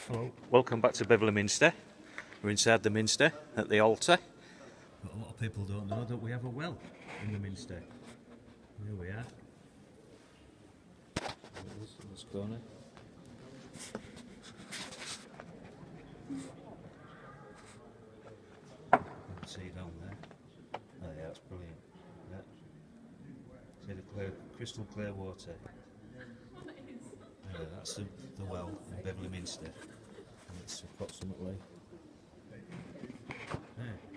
Hello. Welcome back to Beverley Minster. We're inside the Minster at the altar. But a lot of people don't know that we have a well in the Minster. Here we are. Let's go on. You can see down there. Oh yeah, that's brilliant. Yeah. See the clear, crystal clear water. Yeah, that's the well in Beverley Minster. And it's approximately there.